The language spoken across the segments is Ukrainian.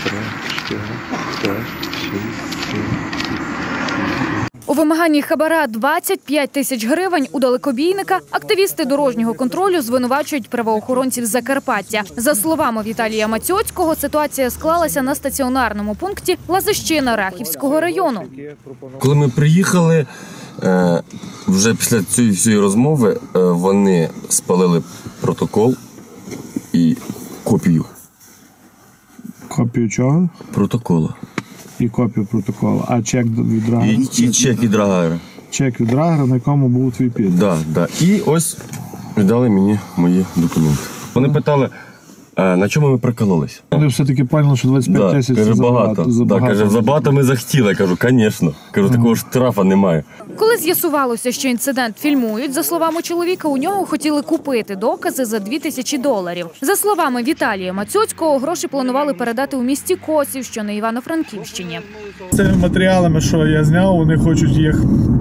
4, 5, 6, 7. У вимаганні хабара 25 тисяч гривень у далекобійника активісти дорожнього контролю звинувачують правоохоронців Закарпаття. За словами Віталія Мацьоцького, ситуація склалася на стаціонарному пункті Лазищина Рахівського району. Коли ми приїхали, вже після цієї всієї розмови вони спалили протокол і копію. Копію чого? Протоколу. І копію протоколу. А чек від Драгера? І чек від Драгера. Чек від Драгера, на якому був твій підпис? Так, так. І ось віддали мені мої документи. Вони питали, на чому ми прикололися. Вони все-таки поняли, що 25 тисяч це забагато. Каже, забагато ми захотіли. Кажу, звісно. Кажу, такого штрафа немає. Коли з'ясувалося, що інцидент фільмують, за словами чоловіка, у нього хотіли купити докази за $2000. За словами Віталія Мацьоцького, гроші планували передати у місті Косів, що на Івано-Франківщині. З цими матеріалами, що я зняв, вони хочуть їх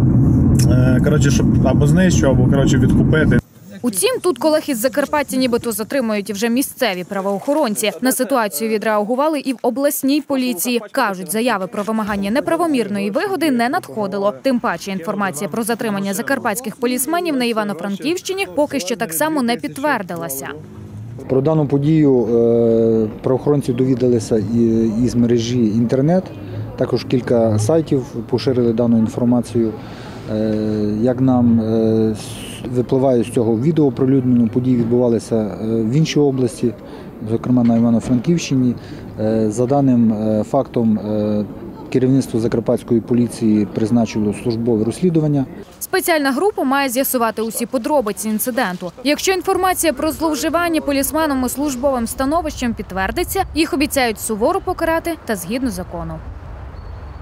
щоб або знищити, або відкупити. Утім, тут колег із Закарпаття нібито затримують вже місцеві правоохоронці. На ситуацію відреагували і в обласній поліції. Кажуть, заяви про вимагання неправомірної вигоди не надходило. Тим паче інформація про затримання закарпатських полісменів на Івано-Франківщині поки що так само не підтвердилася. Про дану подію правоохоронці довідалися із мережі інтернет. Також кілька сайтів поширили дану інформацію. Як нам випливає з цього відео оприлюднено, події відбувалися в іншій області, зокрема на Івано-Франківщині. За даним фактом, керівництво Закарпатської поліції призначило службове розслідування. Спеціальна група має з'ясувати усі подробиці інциденту. Якщо інформація про зловживання полісменами службовим становищем підтвердиться, їх обіцяють суворо покарати та згідно закону.